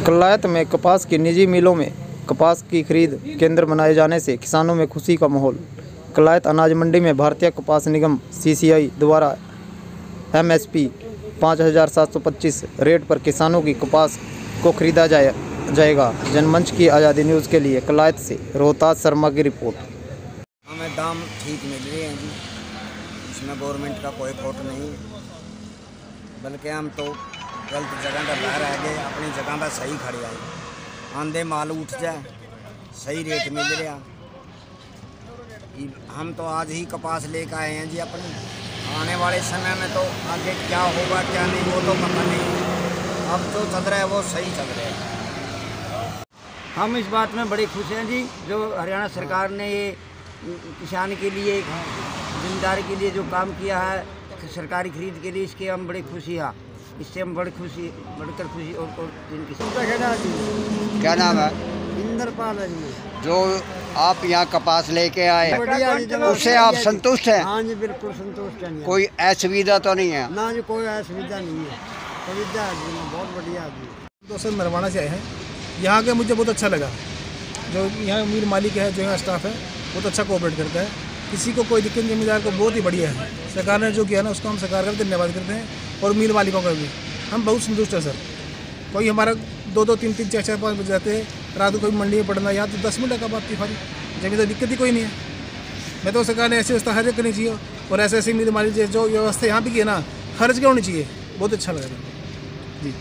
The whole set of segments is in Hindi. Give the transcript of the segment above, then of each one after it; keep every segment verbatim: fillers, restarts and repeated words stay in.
कलायत में कपास की निजी मिलों में कपास की खरीद केंद्र बनाए जाने से किसानों में खुशी का माहौल। कलायत अनाज मंडी में भारतीय कपास निगम सी सी आई द्वारा एम एस पी पाँच हज़ार सात सौ पच्चीस रेट पर किसानों की कपास को खरीदा जाए जाएगा। जनमंच की आज़ादी न्यूज़ के लिए कलायत से रोहताज शर्मा की रिपोर्ट। हमें दाम ठीक मिल रहे हैं जी, इसमें गवर्नमेंट का कोई खोट नहीं, बल्कि हम तो गलत जगह पर ला रह गए, अपनी जगह पर सही खड़े आए। आंधे माल उठ जाए, सही रेट मिल रहा। हम तो आज ही कपास लेकर आए हैं जी अपनी। आने वाले समय में तो आगे क्या होगा क्या नहीं वो तो पता नहीं। अब जो चल रहा है वो सही चल रहा है। हम इस बात में बड़े खुश हैं जी, जो हरियाणा सरकार ने ये किसान के लिए, जिम्मेदारी के लिए जो काम किया है सरकारी खरीद के लिए, इसके हम बड़े खुशी हैं। इससे हम बड़ी खुशी बढ़कर खुशी और, और जिनकी क्या नाम है? इंद्रपाल है जी। जो आप यहाँ कपास लेके आए उससे आप संतुष्ट हैं? हाँ जी, बिल्कुल संतुष्ट हैं। कोई असुविधा तो नहीं है? ना जी, कोई असुविधा नहीं है। सुविधा है जी, बहुत बढ़िया है जी। तो सर नरवाना से आए हैं यहाँ के, मुझे बहुत अच्छा लगा। जो यहाँ मीर मालिक है, जो यहाँ स्टाफ है बहुत अच्छा कोऑपरेट करता है, किसी को कोई दिक्कत, जिम्मेदार को बहुत ही बढ़िया है। सरकार ने जो किया ना उसको हम सरकार का धन्यवाद करते हैं और मील मालिकों का भी हम बहुत संतुष्ट हैं सर। कोई हमारा दो दो तीन तीन चार चार पाँच बजे जाते हैं, रात को कोई मंडी में पड़ना, यहाँ तो दस मिनट का बात थी फारी, जमीन तो दिक्कत ही कोई नहीं है। मैं तो सरकार ने ऐसी व्यवस्था हर एक करनी चाहिए और ऐसे ऐसी मील मालिक जो व्यवस्था यहाँ भी की है ना हर जगह होनी चाहिए। बहुत अच्छा लगा जी।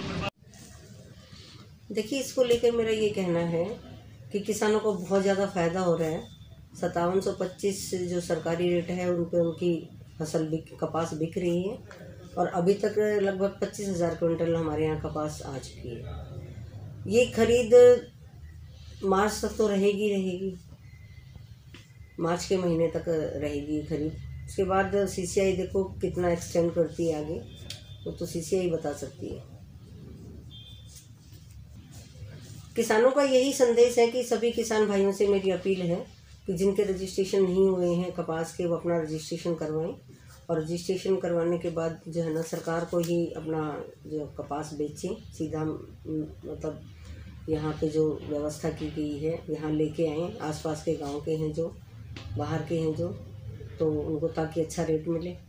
देखिए, इसको लेकर मेरा ये कहना है कि किसानों को बहुत ज़्यादा फ़ायदा हो रहा है। सत्तावन सौ पच्चीस जो सरकारी रेट है उन पर उनकी फसल बिक कपास बिक रही है और अभी तक लगभग पच्चीस हज़ार क्विंटल हमारे यहाँ कपास आ चुकी है। ये खरीद मार्च तक तो रहेगी रहेगी मार्च के महीने तक रहेगी खरीद। उसके बाद सी सी आई देखो कितना एक्सटेंड करती है आगे, वो तो सी सी आई बता सकती है। किसानों का यही संदेश है कि सभी किसान भाइयों से मेरी अपील है कि जिनके रजिस्ट्रेशन नहीं हुए हैं कपास के, वो अपना रजिस्ट्रेशन करवाएं और रजिस्ट्रेशन करवाने के बाद जो है ना सरकार को ही अपना जो कपास बेचें सीधा, मतलब यहाँ पे जो व्यवस्था की गई है यहाँ लेके आएँ। आसपास के गांव के हैं जो, बाहर के हैं जो, तो उनको ताकि अच्छा रेट मिले।